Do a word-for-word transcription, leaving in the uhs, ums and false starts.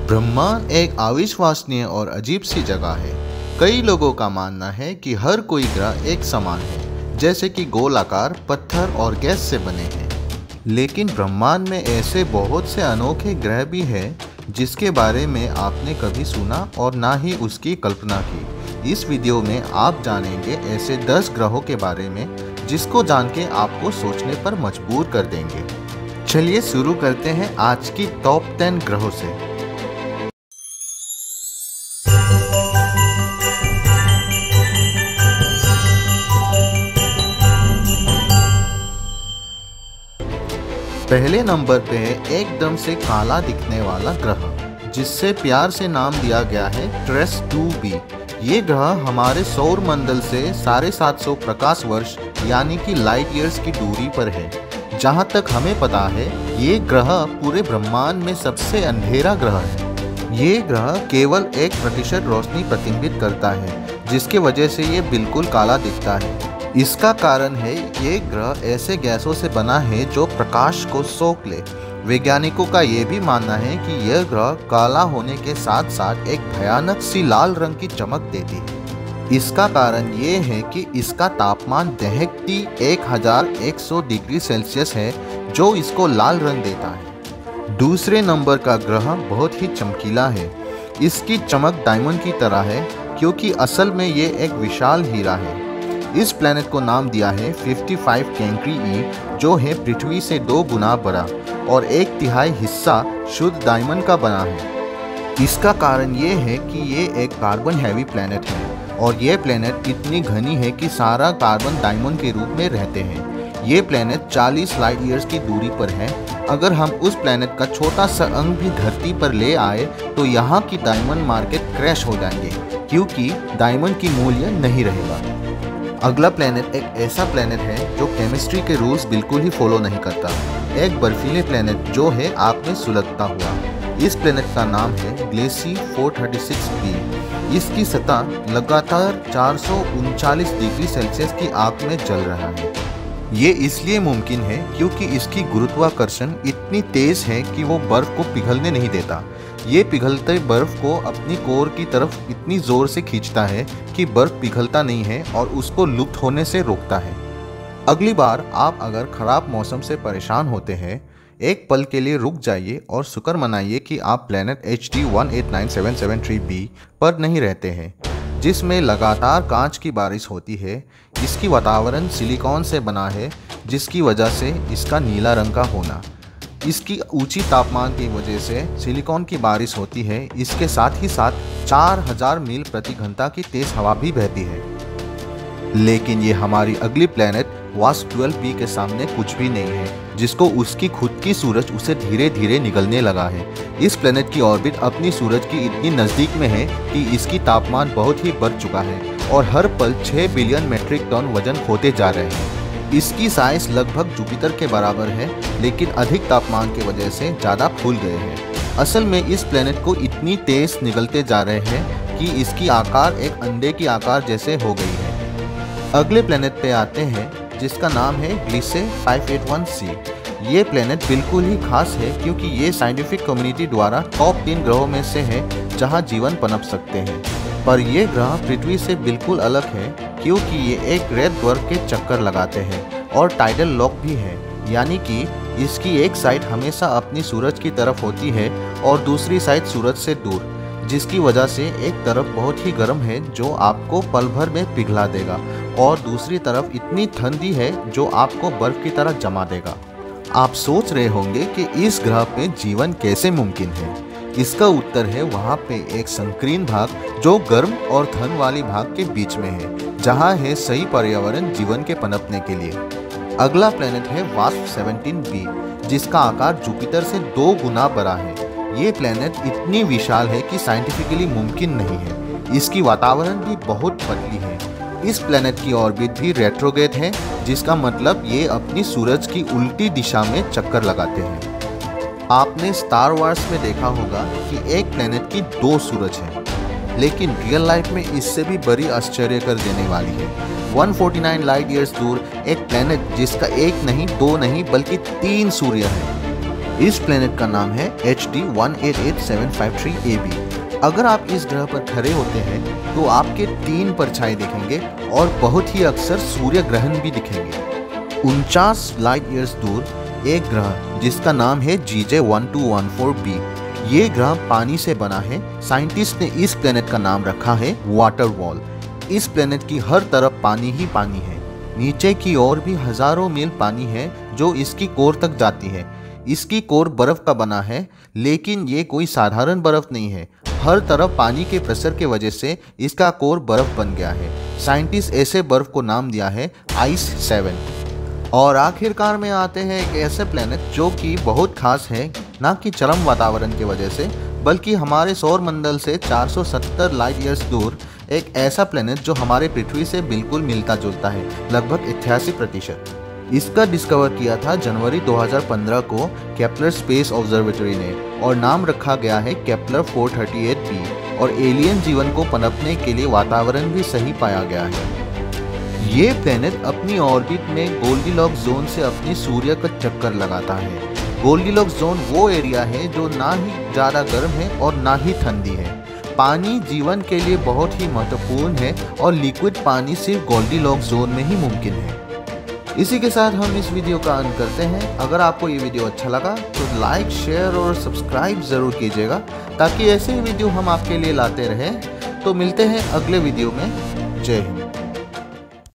ब्रह्मांड एक अविश्वसनीय और अजीब सी जगह है। कई लोगों का मानना है कि हर कोई ग्रह एक समान है, जैसे कि गोलाकार, पत्थर और गैस से बने हैं। लेकिन ब्रह्मांड में ऐसे बहुत से अनोखे ग्रह भी हैं जिसके बारे में आपने कभी सुना और ना ही उसकी कल्पना की। इस वीडियो में आप जानेंगे ऐसे दस ग्रहों के बारे में जिसको जान के आपको सोचने पर मजबूर कर देंगे। चलिए शुरू करते हैं आज की टॉप टेन ग्रहों से। पहले नंबर पे है एकदम से काला दिखने वाला ग्रह, जिससे प्यार से नाम दिया गया है ट्रेस टू बी। ये ग्रह हमारे सौर मंडल से साढ़े सात सौ प्रकाश वर्ष यानी कि लाइट ईयर्स की दूरी पर है। जहाँ तक हमें पता है ये ग्रह पूरे ब्रह्मांड में सबसे अंधेरा ग्रह है। ये ग्रह केवल एक प्रतिशत रोशनी प्रतिबिंबित करता है, जिसके वजह से ये बिल्कुल काला दिखता है। इसका कारण है ये ग्रह ऐसे गैसों से बना है जो प्रकाश को सोख ले। वैज्ञानिकों का ये भी मानना है कि यह ग्रह काला होने के साथ साथ एक भयानक सी लाल रंग की चमक देती है। इसका कारण ये है कि इसका तापमान दहकती एक हज़ार एक सौ डिग्री सेल्सियस है, जो इसको लाल रंग देता है। दूसरे नंबर का ग्रह बहुत ही चमकीला है। इसकी चमक डायमंड की तरह है, क्योंकि असल में ये एक विशाल हीरा है। इस प्लैनेट को नाम दिया है पचपन कैंक्री ई, जो है पृथ्वी से दो गुना बड़ा और एक तिहाई हिस्सा शुद्ध डायमंड का बना है। इसका कारण ये है कि ये एक कार्बन हैवी प्लैनेट है और ये प्लैनेट इतनी घनी है कि सारा कार्बन डायमंड के रूप में रहते हैं। ये प्लैनेट चालीस लाइट ईयर्स की दूरी पर है। अगर हम उस प्लैनेट का छोटा सा अंग भी धरती पर ले आए तो यहाँ की डायमंड मार्केट क्रैश हो जाएंगे, क्योंकि डायमंड की मूल्य नहीं रहेगा। अगला प्लैनेट एक ऐसा प्लैनेट है जो केमिस्ट्री के रूल्स बिल्कुल ही फॉलो नहीं करता। एक बर्फीले प्लैनेट जो है आग में सुलगता हुआ। इस प्लैनेट का नाम है ग्लेसी चार सौ छत्तीस बी। इसकी सतह लगातार चार सौ उनचालीस डिग्री सेल्सियस की आग में जल रहा है। ये इसलिए मुमकिन है क्योंकि इसकी गुरुत्वाकर्षण इतनी तेज है कि वो बर्फ को पिघलने नहीं देता। ये पिघलते बर्फ को अपनी कोर की तरफ इतनी जोर से खींचता है कि बर्फ पिघलता नहीं है और उसको लुप्त होने से रोकता है। अगली बार आप अगर खराब मौसम से परेशान होते हैं, एक पल के लिए रुक जाइए और शुक्र मनाइए कि आप planet H D one eight nine seven seven three B पर नहीं रहते हैं, जिसमें लगातार कांच की बारिश होती है। इसकी वातावरण सिलिकॉन से बना है, जिसकी वजह से इसका नीला रंग का होना। इसकी ऊंची तापमान की वजह से सिलिकॉन की बारिश होती है। इसके साथ ही साथ चार हज़ार मील प्रति घंटा की तेज हवा भी बहती है। लेकिन ये हमारी अगली प्लैनेट वास्प ट्वेल्व बी के सामने कुछ भी नहीं है, जिसको उसकी खुद की सूरज उसे धीरे धीरे निगलने लगा है। इस प्लैनेट की ऑर्बिट अपनी सूरज की इतनी नज़दीक में है कि इसकी तापमान बहुत ही बढ़ चुका है और हर पल छः बिलियन मेट्रिक टन वजन खोते जा रहे हैं। इसकी साइज लगभग जुपिटर के बराबर है, लेकिन अधिक तापमान की वजह से ज़्यादा फूल गए हैं। असल में इस प्लैनेट को इतनी तेज निगलते जा रहे हैं कि इसकी आकार एक अंडे की आकार जैसे हो गई है। अगले प्लैनेट पे आते हैं, जिसका नाम है ग्लिसे पाँच सौ इक्यासी सी। ये प्लैनेट बिल्कुल ही खास है क्योंकि ये साइंटिफिक कम्युनिटी द्वारा टॉप तीन ग्रहों में से है जहाँ जीवन पनप सकते हैं। पर यह ग्रह पृथ्वी से बिल्कुल अलग है, क्योंकि ये एक रेड द्वार के चक्कर लगाते हैं और टाइडल लॉक भी है, यानी कि इसकी एक साइड हमेशा अपनी सूरज की तरफ होती है और दूसरी साइड सूरज से दूर, जिसकी वजह से एक तरफ बहुत ही गर्म है जो आपको पल भर में पिघला देगा और दूसरी तरफ इतनी ठंडी है जो आपको बर्फ की तरह जमा देगा। आप सोच रहे होंगे कि इस ग्रह पे जीवन कैसे मुमकिन है। इसका उत्तर है वहाँ पे एक संकीर्ण भाग जो गर्म और ठंड वाली भाग के बीच में है, जहाँ है सही पर्यावरण जीवन के पनपने के लिए। अगला प्लैनेट है वास्प सत्रह बी, जिसका आकार जुपिटर से दो गुना बड़ा है। ये प्लैनेट इतनी विशाल है कि साइंटिफिकली मुमकिन नहीं है। इसकी वातावरण भी बहुत पतली है। इस प्लैनेट की ऑर्बिट भी रेट्रोग्रेड है, जिसका मतलब ये अपनी सूरज की उल्टी दिशा में चक्कर लगाते हैं। आपने स्टार वार्स में देखा होगा कि एक प्लैनेट की दो सूरज हैं, लेकिन रियल लाइफ में इससे भी बड़ी आश्चर्य कर देने वाली है। एक सौ उनचास लाइट ईयर्स दूर एक प्लैनेट जिसका एक नहीं, दो नहीं, बल्कि तीन सूर्य है। इस प्लेनेट का नाम है H D one eight eight seven five three A B. अगर आप इस ग्रह पर खड़े होते हैं तो आपके तीन परछाई दिखेंगे और बहुत ही अक्सर सूर्य ग्रहण भी दिखेंगे। उनचास लाइट ईयर्स दूर एक ग्रह जिसका नाम है G J one two one four B. ये ग्रह पानी से बना है। साइंटिस्ट ने इस प्लेनेट का नाम रखा है वाटर वॉल। इस प्लेनेट की हर तरफ पानी ही पानी है। नीचे की ओर भी हजारों मील पानी है जो इसकी कोर तक जाती है। इसकी कोर बर्फ का बना है, लेकिन ये कोई साधारण बर्फ नहीं है। हर तरफ पानी के प्रेशर के वजह से इसका कोर बर्फ बन गया है। साइंटिस्ट ऐसे बर्फ को नाम दिया है आइस सेवन। और आखिरकार में आते हैं एक ऐसे प्लेनेट जो कि बहुत खास है, ना कि चरम वातावरण की वजह से, बल्कि हमारे सौर मंडल से चार सौ सत्तर लाइट ईयर्स दूर एक ऐसा प्लेनेट जो हमारे पृथ्वी से बिल्कुल मिलता जुलता है, लगभग अट्ठासी प्रतिशत। इसका डिस्कवर किया था जनवरी दो हज़ार पंद्रह को केपलर स्पेस ऑब्जर्वेटरी ने और नाम रखा गया है Kepler four thirty eight B. और एलियन जीवन को पनपने के लिए वातावरण भी सही पाया गया है। ये प्लेनेट अपनी ऑर्बिट में गोल्डीलॉक्स जोन से अपनी सूर्य का चक्कर लगाता है। गोल्डीलॉक्स जोन वो एरिया है जो ना ही ज़्यादा गर्म है और ना ही ठंडी है। पानी जीवन के लिए बहुत ही महत्वपूर्ण है और लिक्विड पानी सिर्फ गोल्डीलॉक्स जोन में ही मुमकिन है। इसी के साथ हम इस वीडियो का अंत करते हैं। अगर आपको ये वीडियो अच्छा लगा तो लाइक, शेयर और सब्सक्राइब ज़रूर कीजिएगा ताकि ऐसे ही वीडियो हम आपके लिए लाते रहें। तो मिलते हैं अगले वीडियो में। जय हिंद।